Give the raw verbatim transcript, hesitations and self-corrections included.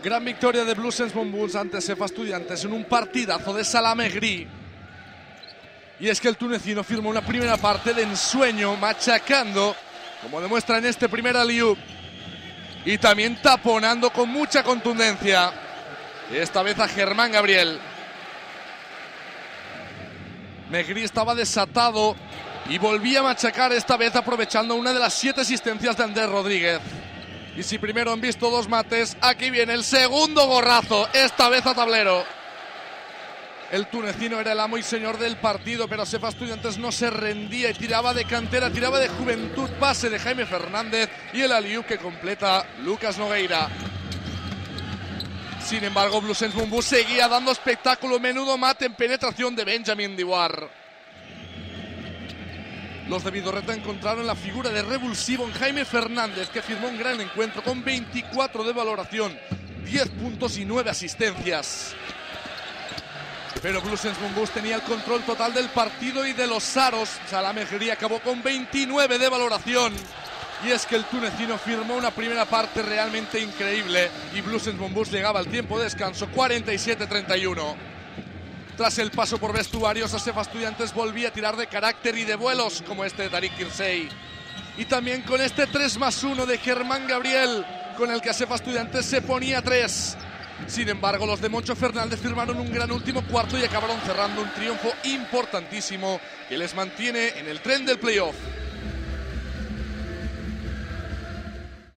Gran victoria de Blues Montbus ante Cefa Estudiantes en un partidazo de Salah Mehri. Y es que el tunecino firmó una primera parte de ensueño, machacando, como demuestra en este primer alley-oop, y también taponando con mucha contundencia, esta vez a Germán Gabriel. Mehri estaba desatado y volvía a machacar, esta vez aprovechando una de las siete asistencias de Andrés Rodríguez. Y si primero han visto dos mates, aquí viene el segundo gorrazo, esta vez a tablero. El tunecino era el amo y señor del partido, pero Cefa Estudiantes no se rendía y tiraba de cantera, tiraba de juventud. Pase de Jaime Fernández y el alley-oop que completa Lucas Nogueira. Sin embargo, Blues Montbus seguía dando espectáculo. Menudo mate en penetración de Benjamin Diwar. Los de Vidorreta encontraron la figura de revulsivo en Jaime Fernández, que firmó un gran encuentro con veinticuatro de valoración, diez puntos y nueve asistencias. Pero Blues Montbus tenía el control total del partido y de los aros. Salah Mehri acabó con veintinueve de valoración. Y es que el tunecino firmó una primera parte realmente increíble y Blues Montbus llegaba al tiempo de descanso cuarenta y siete a treinta y uno. Tras el paso por vestuarios, a Cefa Estudiantes volvía a tirar de carácter y de vuelos, como este de Tariq Kirsey. Y también con este tres más uno de Germán Gabriel, con el que a Cefa Estudiantes se ponía tres. Sin embargo, los de Moncho Fernández firmaron un gran último cuarto y acabaron cerrando un triunfo importantísimo que les mantiene en el tren del playoff.